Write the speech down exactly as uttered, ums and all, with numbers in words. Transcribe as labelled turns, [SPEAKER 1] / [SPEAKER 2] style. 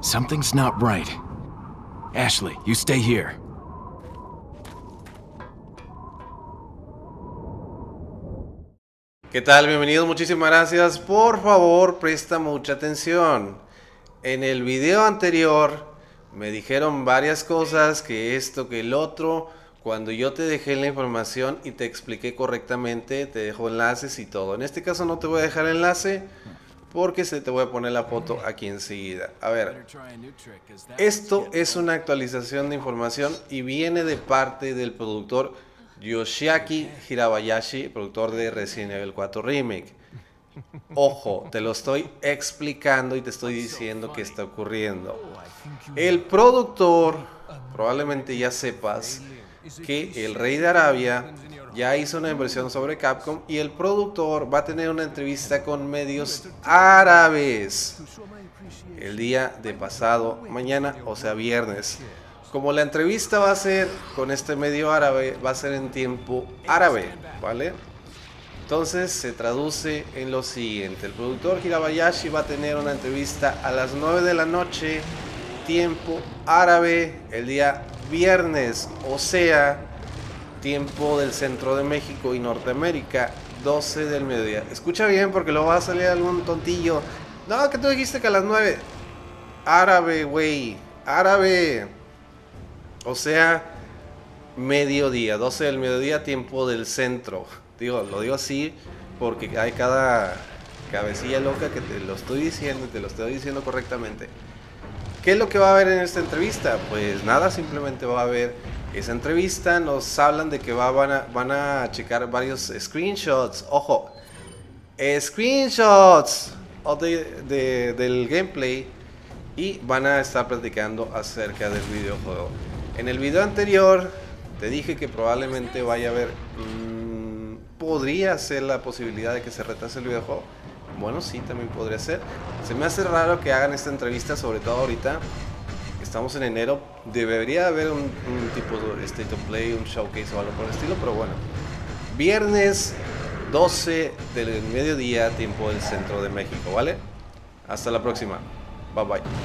[SPEAKER 1] Something's not right. Ashley, you stay here.
[SPEAKER 2] ¿Qué tal? Bienvenidos, muchísimas gracias. Por favor, presta mucha atención. En el video anterior me dijeron varias cosas, que esto, que el otro. Cuando yo te dejé la información y te expliqué correctamente, te dejo enlaces y todo. En este caso no te voy a dejar enlace porque se te voy a poner la foto aquí enseguida. A ver, esto es una actualización de información y viene de parte del productor Yoshiaki Hirabayashi, productor de Resident Evil cuatro Remake. Ojo, te lo estoy explicando y te estoy diciendo qué está ocurriendo. El productor, probablemente ya sepas que el rey de Arabia ya hizo una inversión sobre Capcom y el productor va a tener una entrevista con medios árabes el día de pasado mañana, o sea viernes. Como la entrevista va a ser con este medio árabe, va a ser en tiempo árabe, ¿vale? Entonces se traduce en lo siguiente: el productor Hirabayashi va a tener una entrevista a las nueve de la noche, tiempo árabe, el día viernes, o sea, tiempo del centro de México y Norteamérica, doce del mediodía. Escucha bien porque luego va a salir algún tontillo. No, que tú dijiste que a las nueve. Árabe, güey, árabe. O sea, mediodía, doce del mediodía, tiempo del centro. Digo, lo digo así porque hay cada cabecilla loca que te lo estoy diciendo y te lo estoy diciendo correctamente. ¿Qué es lo que va a haber en esta entrevista? Pues nada, simplemente va a haber esa entrevista. Nos hablan de que va, van, a, van a checar varios screenshots. Ojo, screenshots de, de, del gameplay, y van a estar platicando acerca del videojuego. En el video anterior te dije que probablemente vaya a haber, mmm, podría ser la posibilidad de que se retrase el videojuego. Bueno, sí, también podría ser. Se me hace raro que hagan esta entrevista, sobre todo ahorita. Estamos en enero. Debería haber un, un tipo de state of play, un showcase o algo por el estilo, pero bueno. Viernes doce del mediodía, tiempo del centro de México, ¿vale? Hasta la próxima. Bye bye.